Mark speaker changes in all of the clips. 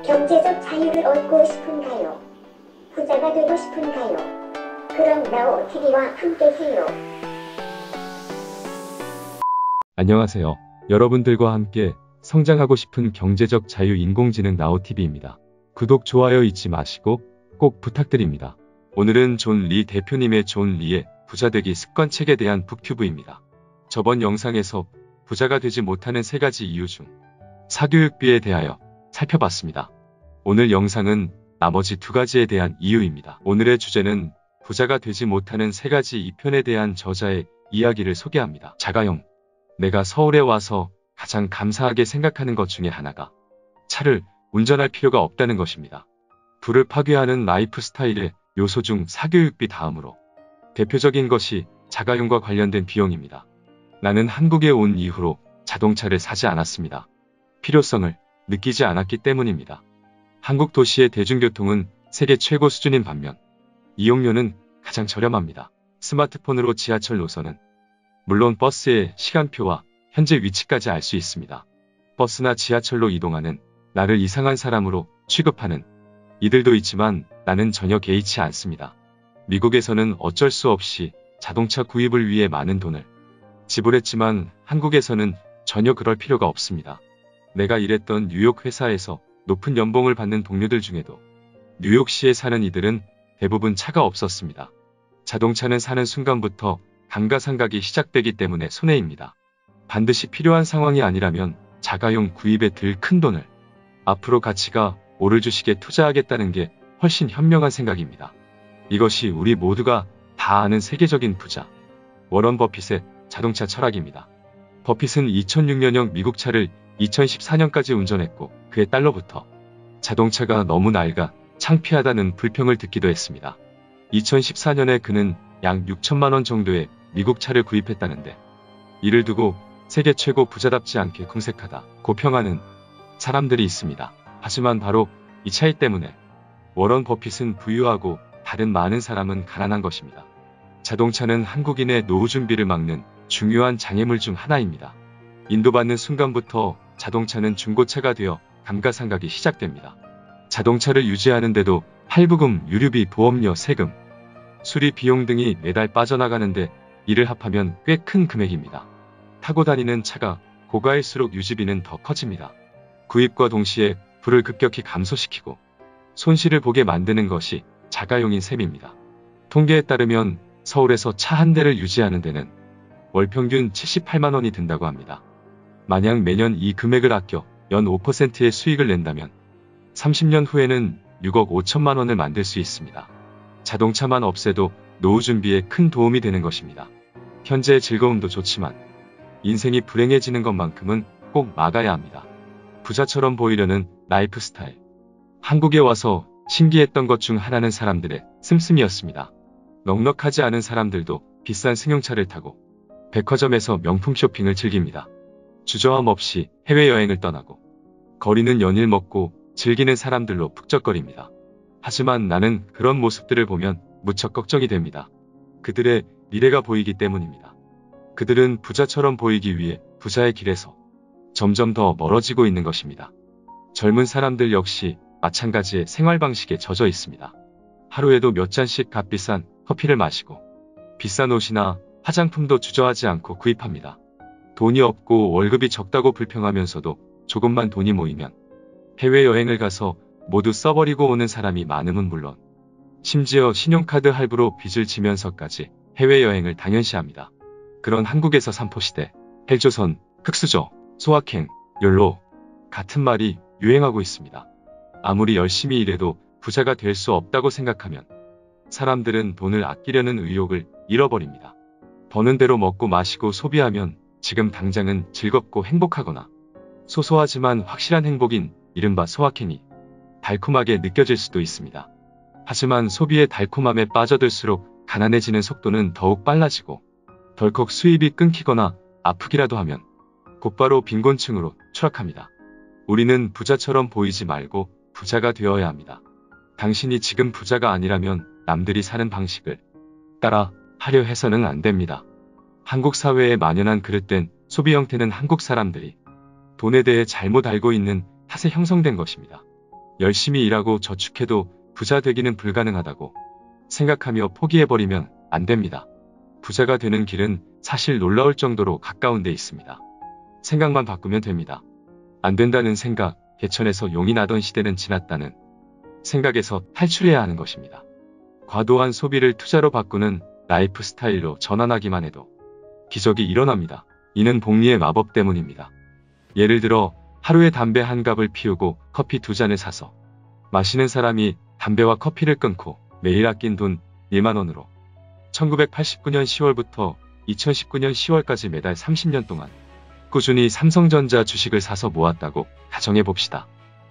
Speaker 1: 경제적 자유를 얻고 싶은가요? 부자가 되고 싶은가요? 그럼 나우TV와 함께해요.
Speaker 2: 안녕하세요. 여러분들과 함께 성장하고 싶은 경제적 자유 인공지능 나우TV입니다. 구독, 좋아요 잊지 마시고 꼭 부탁드립니다. 오늘은 존 리 대표님의 존 리의 부자되기 습관책에 대한 북튜브입니다. 저번 영상에서 부자가 되지 못하는 3가지 이유 중 사교육비에 대하여 살펴봤습니다. 오늘 영상은 나머지 2가지에 대한 이유입니다. 오늘의 주제는 부자가 되지 못하는 3가지 2편에 대한 저자의 이야기를 소개합니다. 자가용. 내가 서울에 와서 가장 감사하게 생각하는 것 중에 하나가 차를 운전할 필요가 없다는 것입니다. 부를 파괴하는 라이프 스타일의 요소 중 사교육비 다음으로 대표적인 것이 자가용과 관련된 비용입니다. 나는 한국에 온 이후로 자동차를 사지 않았습니다. 필요성을 느끼지 않았기 때문입니다. 한국 도시의 대중교통은 세계 최고 수준인 반면 이용료는 가장 저렴합니다. 스마트폰으로 지하철 노선은 물론 버스의 시간표와 현재 위치까지 알 수 있습니다. 버스나 지하철로 이동하는 나를 이상한 사람으로 취급하는 이들도 있지만 나는 전혀 개의치 않습니다. 미국에서는 어쩔 수 없이 자동차 구입을 위해 많은 돈을 지불했지만 한국에서는 전혀 그럴 필요가 없습니다. 내가 일했던 뉴욕 회사에서 높은 연봉을 받는 동료들 중에도 뉴욕시에 사는 이들은 대부분 차가 없었습니다. 자동차는 사는 순간부터 감가상각이 시작되기 때문에 손해입니다. 반드시 필요한 상황이 아니라면 자가용 구입에 들 큰 돈을 앞으로 가치가 오를 주식에 투자하겠다는 게 훨씬 현명한 생각입니다. 이것이 우리 모두가 다 아는 세계적인 부자 워런 버핏의 자동차 철학입니다. 버핏은 2006년형 미국 차를 2014년까지 운전했고 그해 달러부터 자동차가 너무 낡아 창피하다는 불평을 듣기도 했습니다. 2014년에 그는 약 6천만 원 정도의 미국 차를 구입했다는데 이를 두고 세계 최고 부자답지 않게 궁색하다 고평하는 사람들이 있습니다. 하지만 바로 이 차이 때문에 워런 버핏은 부유하고 다른 많은 사람은 가난한 것입니다. 자동차는 한국인의 노후 준비를 막는 중요한 장애물 중 하나입니다. 인도받는 순간부터 자동차는 중고차가 되어 감가상각이 시작됩니다. 자동차를 유지하는데도 할부금, 유류비, 보험료, 세금, 수리 비용 등이 매달 빠져나가는데 이를 합하면 꽤 큰 금액입니다. 타고 다니는 차가 고가일수록 유지비는 더 커집니다. 구입과 동시에 부를 급격히 감소시키고 손실을 보게 만드는 것이 자가용인 셈입니다. 통계에 따르면 서울에서 차 한 대를 유지하는 데는 월 평균 78만 원이 든다고 합니다. 만약 매년 이 금액을 아껴 연 5%의 수익을 낸다면 30년 후에는 6억 5천만 원을 만들 수 있습니다. 자동차만 없애도 노후 준비에 큰 도움이 되는 것입니다. 현재의 즐거움도 좋지만 인생이 불행해지는 것만큼은 꼭 막아야 합니다. 부자처럼 보이려는 라이프 스타일. 한국에 와서 신기했던 것 중 하나는 사람들의 씀씀이었습니다. 넉넉하지 않은 사람들도 비싼 승용차를 타고 백화점에서 명품 쇼핑을 즐깁니다. 주저함 없이 해외여행을 떠나고 거리는 연일 먹고 즐기는 사람들로 북적거립니다. 하지만 나는 그런 모습들을 보면 무척 걱정이 됩니다. 그들의 미래가 보이기 때문입니다. 그들은 부자처럼 보이기 위해 부자의 길에서 점점 더 멀어지고 있는 것입니다. 젊은 사람들 역시 마찬가지의 생활 방식에 젖어 있습니다. 하루에도 몇 잔씩 값비싼 커피를 마시고 비싼 옷이나 화장품도 주저하지 않고 구입합니다. 돈이 없고 월급이 적다고 불평하면서도 조금만 돈이 모이면 해외여행을 가서 모두 써버리고 오는 사람이 많음은 물론 심지어 신용카드 할부로 빚을 지면서까지 해외여행을 당연시합니다. 그런 한국에서 삼포시대, 헬조선, 흑수저, 소확행, 욜로 같은 말이 유행하고 있습니다. 아무리 열심히 일해도 부자가 될 수 없다고 생각하면 사람들은 돈을 아끼려는 의욕을 잃어버립니다. 버는 대로 먹고 마시고 소비하면 지금 당장은 즐겁고 행복하거나 소소하지만 확실한 행복인 이른바 소확행이 달콤하게 느껴질 수도 있습니다. 하지만 소비의 달콤함에 빠져들수록 가난해지는 속도는 더욱 빨라지고 덜컥 수입이 끊기거나 아프기라도 하면 곧바로 빈곤층으로 추락합니다. 우리는 부자처럼 보이지 말고 부자가 되어야 합니다. 당신이 지금 부자가 아니라면 남들이 사는 방식을 따라 하려 해서는 안 됩니다. 한국 사회에 만연한 그릇된 소비 형태는 한국 사람들이 돈에 대해 잘못 알고 있는 탓에 형성된 것입니다. 열심히 일하고 저축해도 부자 되기는 불가능하다고 생각하며 포기해버리면 안 됩니다. 부자가 되는 길은 사실 놀라울 정도로 가까운 데 있습니다. 생각만 바꾸면 됩니다. 안 된다는 생각, 개천에서 용이 나던 시대는 지났다는 생각에서 탈출해야 하는 것입니다. 과도한 소비를 투자로 바꾸는 라이프 스타일로 전환하기만 해도 기적이 일어납니다. 이는 복리의 마법 때문입니다. 예를 들어 하루에 담배 한 갑을 피우고 커피 2잔을 사서 마시는 사람이 담배와 커피를 끊고 매일 아낀 돈 1만 원으로 1989년 10월부터 2019년 10월까지 매달 30년 동안 꾸준히 삼성전자 주식을 사서 모았다고 가정해봅시다.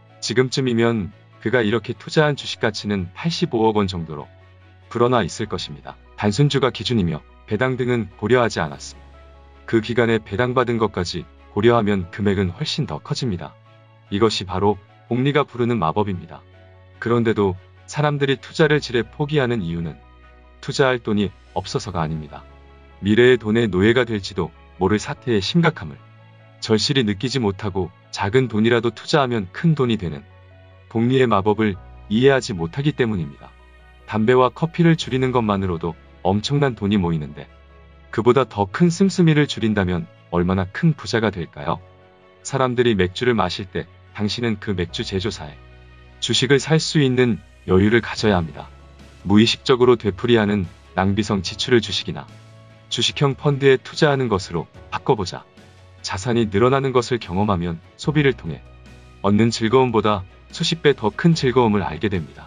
Speaker 2: 지금쯤이면 그가 이렇게 투자한 주식 가치는 85억 원 정도로 불어나 있을 것입니다. 단순주가 기준이며 배당 등은 고려하지 않았음. 그 기간에 배당받은 것까지 고려하면 금액은 훨씬 더 커집니다. 이것이 바로 복리가 부르는 마법입니다. 그런데도 사람들이 투자를 지레 포기하는 이유는 투자할 돈이 없어서가 아닙니다. 미래의 돈의 노예가 될지도 모를 사태의 심각함을 절실히 느끼지 못하고 작은 돈이라도 투자하면 큰 돈이 되는 복리의 마법을 이해하지 못하기 때문입니다. 담배와 커피를 줄이는 것만으로도 엄청난 돈이 모이는데 그보다 더 큰 씀씀이를 줄인다면 얼마나 큰 부자가 될까요? 사람들이 맥주를 마실 때 당신은 그 맥주 제조사에 주식을 살 수 있는 여유를 가져야 합니다. 무의식적으로 되풀이하는 낭비성 지출을 주식이나 주식형 펀드에 투자하는 것으로 바꿔보자. 자산이 늘어나는 것을 경험하면 소비를 통해 얻는 즐거움보다 수십 배 더 큰 즐거움을 알게 됩니다.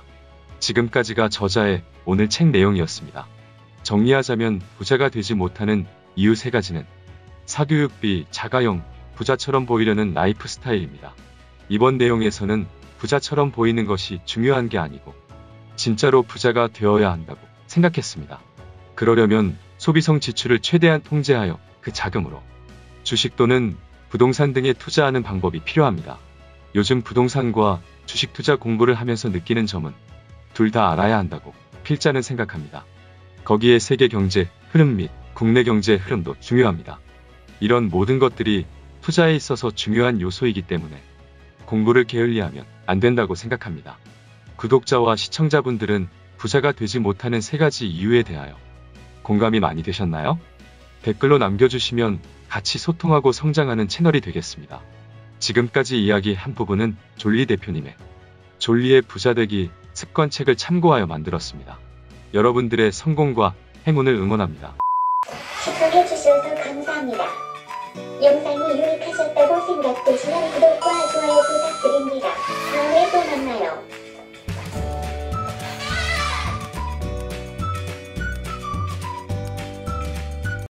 Speaker 2: 지금까지가 저자의 오늘 책 내용이었습니다. 정리하자면 부자가 되지 못하는 이유 3가지는 사교육비, 자가용, 부자처럼 보이려는 라이프 스타일입니다. 이번 내용에서는 부자처럼 보이는 것이 중요한 게 아니고 진짜로 부자가 되어야 한다고 생각했습니다. 그러려면 소비성 지출을 최대한 통제하여 그 자금으로 주식 또는 부동산 등에 투자하는 방법이 필요합니다. 요즘 부동산과 주식 투자 공부를 하면서 느끼는 점은 둘 다 알아야 한다고 필자는 생각합니다. 거기에 세계 경제 흐름 및 국내 경제 흐름도 중요합니다. 이런 모든 것들이 투자에 있어서 중요한 요소이기 때문에 공부를 게을리하면 안 된다고 생각합니다. 구독자와 시청자분들은 부자가 되지 못하는 3가지 이유에 대하여 공감이 많이 되셨나요? 댓글로 남겨주시면 같이 소통하고 성장하는 채널이 되겠습니다. 지금까지 이야기한 부분은 졸리 대표님의 졸리의 부자되기 습관책을 참고하여 만들었습니다. 여러분들의 성공과 행운을 응원합니다.
Speaker 1: 시청해주셔서 감사합니다. 영상이 유익하셨다고 생각되시면 구독과